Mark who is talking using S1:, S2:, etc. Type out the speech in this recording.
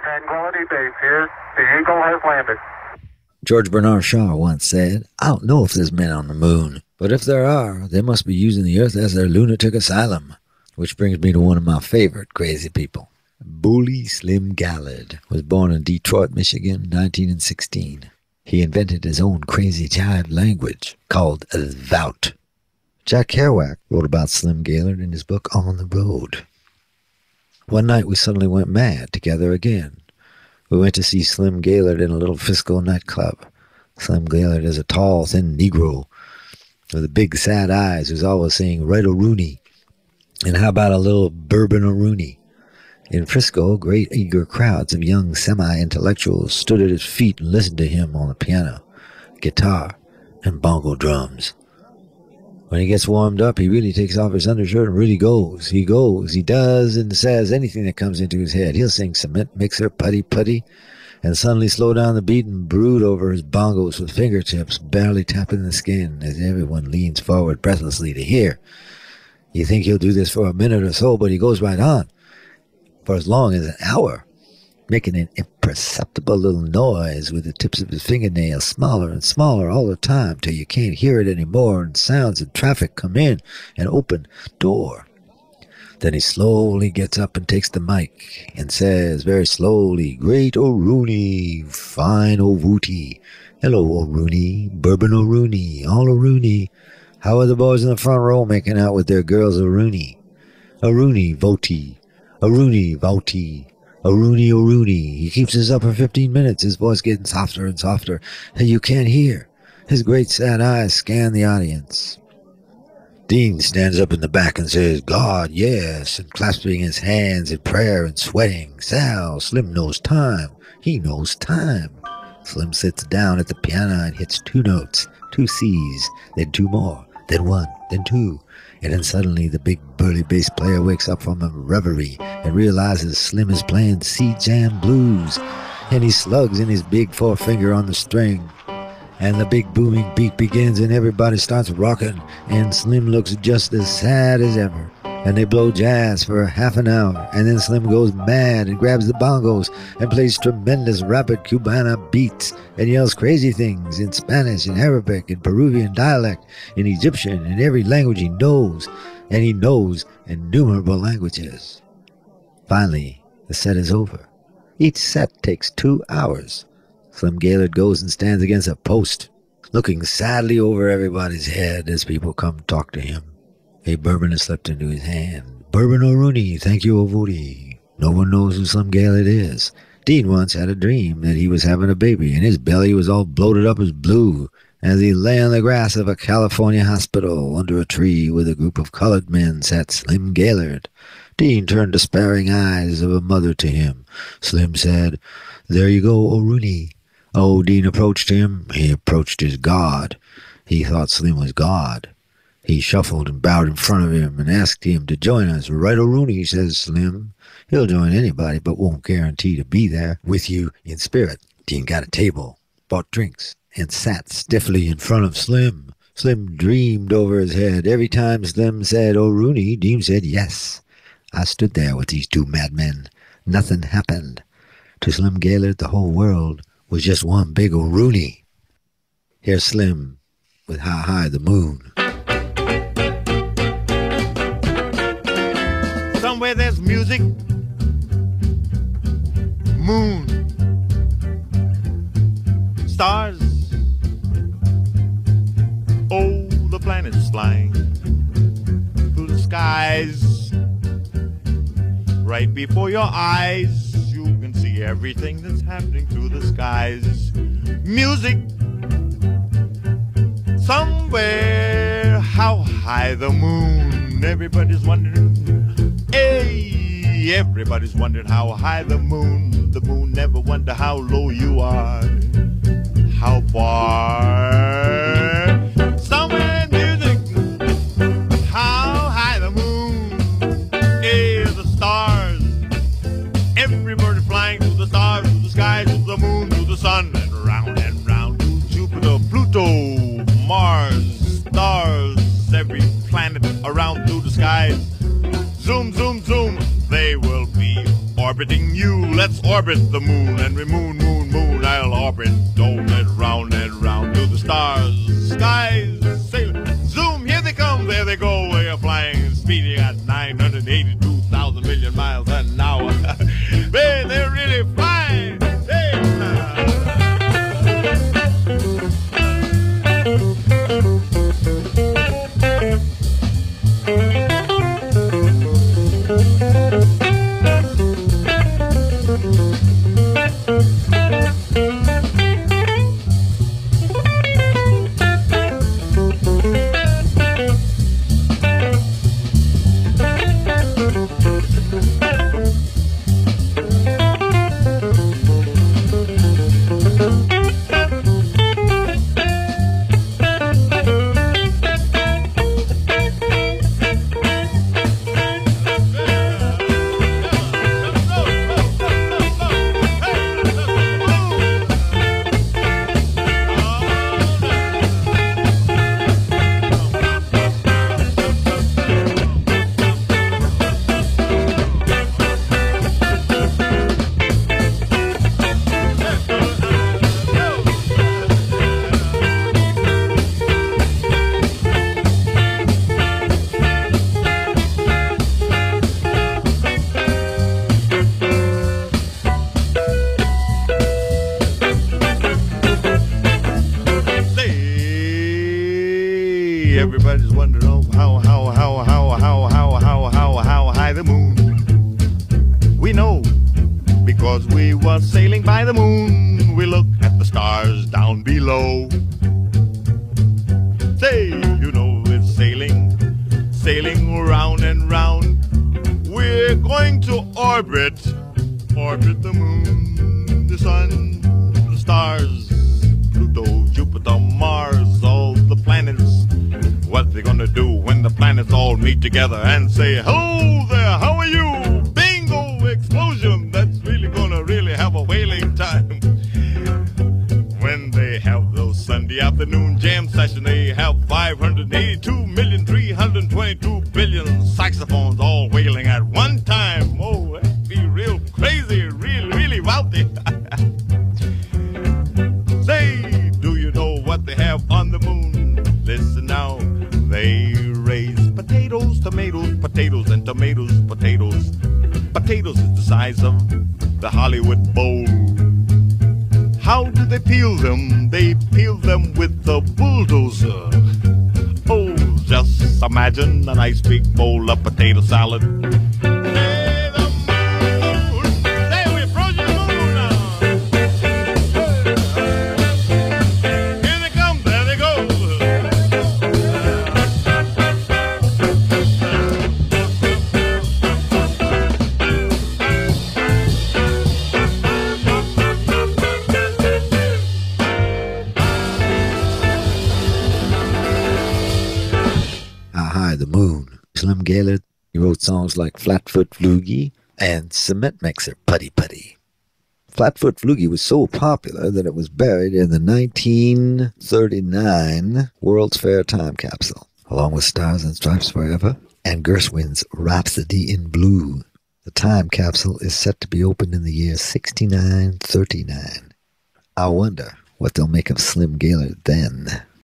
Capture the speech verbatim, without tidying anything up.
S1: Tranquility Base here. The Eagle has landed.
S2: George Bernard Shaw once said, "I don't know if there's men on the moon, but if there are, they must be using the Earth as their lunatic asylum." Which brings me to one of my favorite crazy people. Bulee Slim Gaillard was born in Detroit, Michigan, nineteen sixteen. He invented his own crazy jive language called Vout. Jack Kerouac wrote about Slim Gaillard in his book On the Road. One night we suddenly went mad together again. We went to see Slim Gaillard in a little Frisco nightclub. Slim Gaillard is a tall, thin Negro with the big, sad eyes who's always saying, "Right O'Rooney." And how about a little bourbon O'Rooney? In Frisco, great eager crowds of young semi-intellectuals stood at his feet and listened to him on the piano, guitar, and bongo drums. When he gets warmed up, he really takes off his undershirt and really goes. He goes, he does and says anything that comes into his head. He'll sing Cement Mixer, Putty Putty, and suddenly slow down the beat and brood over his bongos with fingertips barely tapping the skin as everyone leans forward breathlessly to hear. You think he'll do this for a minute or so, but he goes right on for as long as an hour, making an imperceptible little noise with the tips of his fingernails, smaller and smaller all the time, till you can't hear it anymore, and sounds and traffic come in and open door. Then he slowly gets up and takes the mic and says very slowly, "Great O'Rooney, fine O'Wooty, hello O'Rooney, bourbon O'Rooney, all O'Rooney. How are the boys in the front row making out with their girls O'Rooney? O'Rooney, Voti, O'Rooney, Voti, O'Rooney, O'Rooney." He keeps this up for fifteen minutes, his voice getting softer and softer, and you can't hear. His great sad eyes scan the audience. Dean stands up in the back and says, "God, yes," and clasping his hands in prayer and sweating. "Sal, Slim knows time. He knows time." Slim sits down at the piano and hits two notes, two C's, then two more, then one, then two. And then suddenly the big burly bass player wakes up from a reverie and realizes Slim is playing C-Jam blues. And he slugs in his big forefinger on the string. And the big booming beat begins and everybody starts rocking. And Slim looks just as sad as ever. And they blow jazz for half an hour. And then Slim goes mad and grabs the bongos and plays tremendous rapid Cubana beats and yells crazy things in Spanish and Arabic and Peruvian dialect, in Egyptian, and every language he knows. And he knows innumerable languages. Finally, the set is over. Each set takes two hours. Slim Gaillard goes and stands against a post, looking sadly over everybody's head as people come talk to him. A bourbon has slipped into his hand. "Bourbon O'Rooney, thank you, O'Voody." No one knows who Slim Gaillard is. Dean once had a dream that he was having a baby, and his belly was all bloated up as blue, as he lay on the grass of a California hospital under a tree with a group of colored men sat Slim Gaillard. Dean turned despairing eyes of a mother to him. Slim said, "There you go, O'Rooney." Oh, Dean approached him. He approached his God. He thought Slim was God. He shuffled and bowed in front of him and asked him to join us. "Right O'Rooney," says Slim. "He'll join anybody, but won't guarantee to be there with you in spirit." Dean got a table, bought drinks, and sat stiffly in front of Slim. Slim dreamed over his head. Every time Slim said O'Rooney, Dean said yes. I stood there with these two madmen. Nothing happened. To Slim Gaillard, the whole world was just one big O'Rooney. Here's Slim with How High the Moon.
S3: Somewhere there's music, moon, stars, oh, the planets flying through the skies. Right before your eyes, you can see everything that's happening through the skies. Music, somewhere, how high the moon. Everybody's wondering, hey, everybody's wondering how high the moon. The moon never wonder how low you are, how far. Somewhere in music, how high the moon. Hey, the stars, every bird flying through the stars, through the sky, through the moon, through the sun, and round and round to Jupiter, Pluto, Mars, stars, every planet around through the skies. Zoom, zoom, zoom, they will be orbiting orbiting you. Let's orbit the moon, and we moon, moon, moon. I'll orbit, dome it round and round to the stars, skies, sailing. Zoom, here they come, there they go. We are flying, speeding at nine hundred eighty-two thousand million miles an hour. Man, they're really flying. Hey. Everybody's wondering, oh, how, how, how, how, how, how, how, how, how high the moon. We know, because we were sailing by the moon. We look at the stars down below. Say, you know it's sailing, sailing round and round. We're going to orbit, orbit the moon, the sun, the stars, Pluto, Jupiter, Mars, all the planets. What they gonna do when the planets all meet together and say, hello there, how are you? Bingo, explosion. That's really gonna really have a whaling time. When they have those Sunday afternoon jam session, they have five hundred eighty-two million three hundred twenty-two billion saxophones all wailing at one time. Oh, that'd be real crazy, really, really wealthy. Say, do you know what they have on the moon? Listen now. They raise potatoes, tomatoes, potatoes, and tomatoes, potatoes. Potatoes is the size of the Hollywood bowl. How do they peel them? They peel them with a bulldozer. Oh, just imagine a nice big bowl of potato salad. Hey, the moon! Say, we approach the moon now! Here they come, there they go!
S2: The moon. Slim Gaillard, he wrote songs like Flatfoot Floogie and Cement Mixer Putty Putty. Flatfoot Floogie was so popular that it was buried in the nineteen thirty-nine World's Fair time capsule, along with Stars and Stripes Forever and Gershwin's Rhapsody in Blue. The time capsule is set to be opened in the year sixty-nine thirty-nine. I wonder what they'll make of Slim Gaillard then.